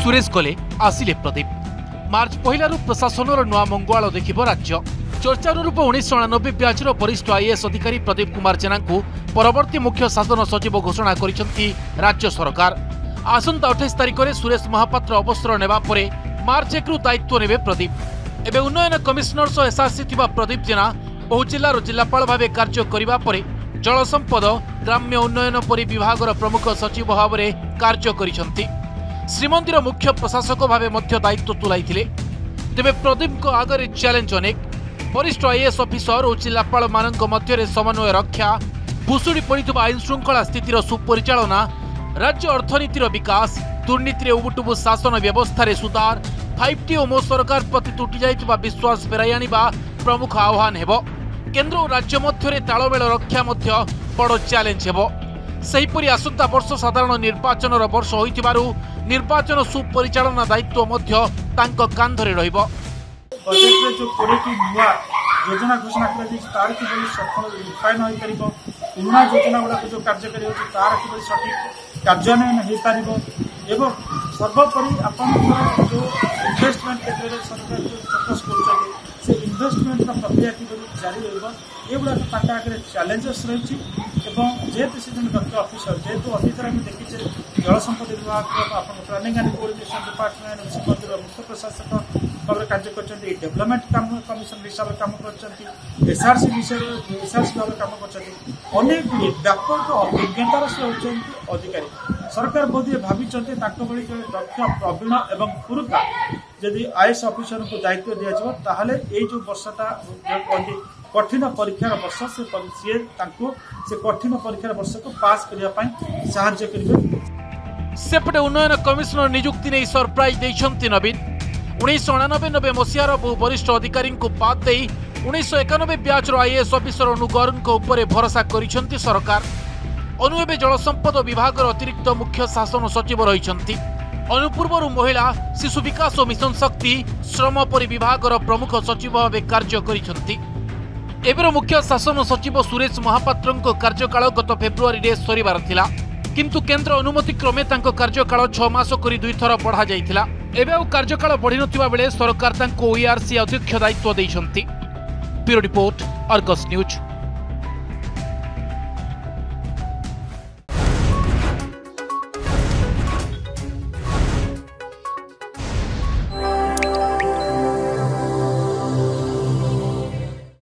सुरेश गले आसिले प्रदीप। मार्च पहलू प्रशासन नुआ मंगुआल देखिब राज्य। चर्चानुरूप 1999 ब्याचर वरिष्ठ आईएएस अधिकारी प्रदीप कुमार जेना को परवर्ती मुख्य शासन सचिव घोषणा करिसेंती राज्य सरकार। आसंता 28 तारिख में सुरेश महापात्र अवसर नेबा परे मार्च 1 दायित्व नेबे प्रदीप। एबे उन्नयन कमिशनर सह एसआरसी थिबा प्रदीप जेना बहु जिल्लार जिल्लापाल भावे कार्य करिबा परे जल संपद ग्राम्य उन्नयन परि विभागर प्रमुख सचिव भाव में कार्य करिसेंती। श्रीमंदिर मुख्य प्रशासक भावे मध्य दायित्व तुलाइथिले। तेबे प्रदीप को आगरे चैलेंज अनेक। वरिष्ठ आईएएस ऑफिसर और जिल्लापाल मानक मध्य समन्वय रक्षा, भुशुड़ी पड़िथिबा आईन श्रृंखला स्थितिर सुपरिचालना, राज्य अर्थनीतिर विकास, दुर्नीति उबुटुबु शासन व्यवस्था रे सुधार, 5T और मो सरकार प्रति तुटी जाइथिबा विश्वास फेराई आनिबा प्रमुख आह्वान हेबो। केंद्र और राज्य मध्य तालमेल रक्षा मध्य बड़ चैलेंज हेबो। सेहिपरि आसंता वर्ष साधारण निर्वाचन वर्ष होइथिबारु निर्वाचन सुपरिचालना दायित्व मध्य तांको कांधरे रहिबो। बजेट में जो 20 नुआ योजना घोषणा कर तार कि सफल रूपायन हो पार, पुराना योजना गुड़ा जो कार्यकारी होती तार कि सठिक कार्यान्वयन हो पार एवं सर्वोपरि आप जो इन्वेस्टमेंट क्षेत्र में सरकार जो फोकस कर इन्वेस्टमेंट प्रक्रिया किपरि जारी रहा आगे चैलेंजेस रही। जेहेतु से डॉक्टर ऑफिसर जेहेतु अतीत में देखीचे जल संपद विभाग प्लानिंग एंड कोऑर्डिनेशन डिपार्टमेंट मंदिर मुख्य प्रशासक भाव कार्य कर डेवलपमेंट कमिशन हिसाब से काम कर एसआरसी विषय एसआरसी भाव काम करनेक गुड़े व्यापक अभिज्ञतार से होती अधिकारी। सरकार बोधे भावी भली दक्ष प्रवीण एवं पुरुषा जदि आईएएस ऑफिसर को दायित्व दिया ताहले ये जो वर्षटा कठिन परीक्षार वर्ष से कठिन परीक्षार वर्ष को पास करने साहाय्य करेंगे। सेपटे उन्नयन कमिशनर नियुक्ति नहीं सरप्राइज देइछंती नवीन। 1999 मसीहार बहु वरिष्ठ अधिकारी को बाद दे 1991 ब्याचर आईएएस ऑफिसर अनुगर भरोसा करिसेंती सरकार। अनु एबे जल संपद विभाग अतिरिक्त मुख्य शासन सचिव रहिसेंती। अनुपूर्व महिला शिशु विकास और मिशन शक्ति श्रम परि विभाग प्रमुख सचिव भाव कार्य करिसेंती। एबर मुख्य शासन सचिव सुरेश महापात्र कार्यकाल गत फेब्रुआरी रे सरिबार थिला, किंतु केंद्र अनुमति क्रमे तांको कार्यकाल 6 मास करी 2 थर बढ़ा जाइथिला। एबे आ कार्यकाल बढ़ी नथिबा बेले सरकार तांको ओईआरसी अध्यक्ष दायित्व दैछंती। Bureau report, Argus news.